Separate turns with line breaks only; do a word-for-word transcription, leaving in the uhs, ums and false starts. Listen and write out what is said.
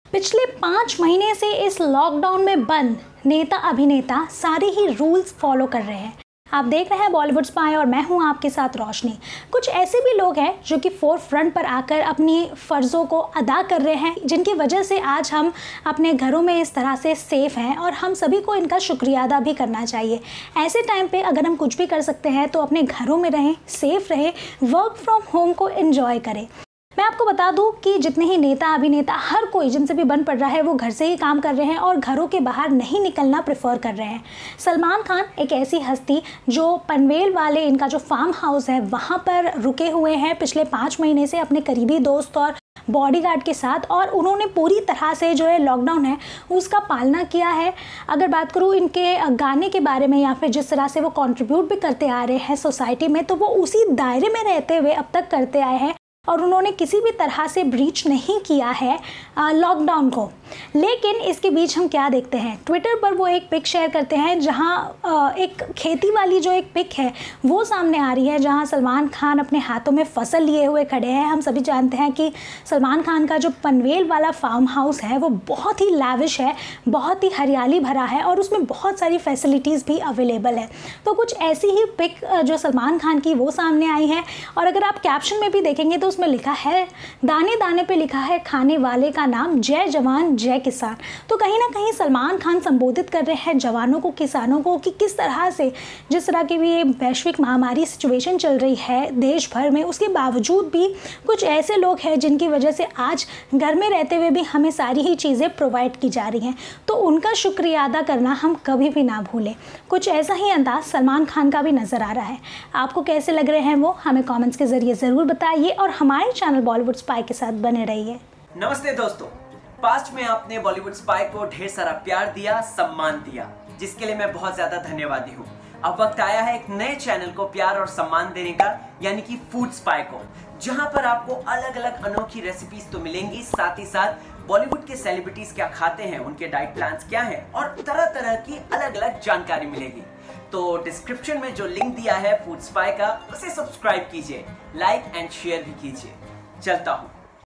पिछले पाँच महीने से इस लॉकडाउन में बंद नेता अभिनेता सारे ही रूल्स फॉलो कर रहे हैं। आप देख रहे हैं बॉलीवुड स्पाई और मैं हूं आपके साथ रोशनी। कुछ ऐसे भी लोग हैं जो कि फोर फ्रंट पर आकर अपनी फ़र्ज़ों को अदा कर रहे हैं, जिनकी वजह से आज हम अपने घरों में इस तरह से सेफ़ हैं और हम सभी को इनका शुक्रिया अदा भी करना चाहिए। ऐसे टाइम पे अगर हम कुछ भी कर सकते हैं तो अपने घरों में रहें, सेफ़ रहें, वर्क फ्रॉम होम को एंजॉय करें। मैं आपको बता दूं कि जितने ही नेता अभिनेता हर कोई जिनसे भी बन पड़ रहा है वो घर से ही काम कर रहे हैं और घरों के बाहर नहीं निकलना प्रेफर कर रहे हैं। सलमान खान एक ऐसी हस्ती जो पनवेल वाले इनका जो फार्म हाउस है वहाँ पर रुके हुए हैं पिछले पाँच महीने से अपने करीबी दोस्त और बॉडीगार्ड के साथ, और उन्होंने पूरी तरह से जो है लॉकडाउन है उसका पालना किया है। अगर बात करूँ इनके गाने के बारे में या फिर जिस तरह से वो कंट्रीब्यूट भी करते आ रहे हैं सोसाइटी में, तो वो उसी दायरे में रहते हुए अब तक करते आए हैं और उन्होंने किसी भी तरह से ब्रीच नहीं किया है लॉकडाउन को। लेकिन इसके बीच हम क्या देखते हैं, ट्विटर पर वो एक पिक शेयर करते हैं जहां एक खेती वाली जो एक पिक है वो सामने आ रही है, जहां सलमान खान अपने हाथों में फसल लिए हुए खड़े हैं। हम सभी जानते हैं कि सलमान खान का जो पनवेल वाला फार्म हाउस है वो बहुत ही लैविश है, बहुत ही हरियाली भरा है और उसमें बहुत सारी फैसिलिटीज़ भी अवेलेबल है। तो कुछ ऐसी ही पिक जो सलमान खान की वो सामने आई है, और अगर आप कैप्शन में भी देखेंगे तो उसमें लिखा है, दाने दाने पे लिखा है खाने वाले का नाम, जय जवान जय किसान। तो कहीं ना कहीं सलमान खान संबोधित कर रहे हैं जवानों को, किसानों को, कि किस तरह से जिस तरह की भी ये वैश्विक महामारी सिचुएशन चल रही है देश भर में, उसके बावजूद भी कुछ ऐसे लोग हैं जिनकी वजह से आज घर में रहते हुए भी हमें सारी ही चीज़ें प्रोवाइड की जा रही हैं। तो उनका शुक्रिया अदा करना हम कभी भी ना भूलें। कुछ ऐसा ही अंदाज सलमान खान का भी नज़र आ रहा है। आपको कैसे लग रहे हैं वो हमें कॉमेंट्स के ज़रिए ज़रूर बताइए और हमारे चैनल बॉलीवुड स्पाई के साथ बने रहिए।
नमस्ते दोस्तों, पास्ट में आपने बॉलीवुड स्पाई को ढेर सारा प्यार दिया, सम्मान दिया, जिसके लिए मैं बहुत ज्यादा धन्यवादी हूँ। अब वक्त आया है एक नए चैनल को प्यार और सम्मान देने का, यानी कि फूड स्पाई को, जहां पर आपको अलग अलग अनोखी रेसिपीज तो मिलेंगी, साथ ही साथ बॉलीवुड के सेलिब्रिटीज क्या खाते हैं, उनके डाइट प्लान्स क्या हैं और तरह तरह की अलग अलग जानकारी मिलेगी। तो डिस्क्रिप्शन में जो लिंक दिया है फूड स्पाई का, उसे सब्सक्राइब कीजिए, लाइक एंड शेयर भी कीजिए। चलता हूँ।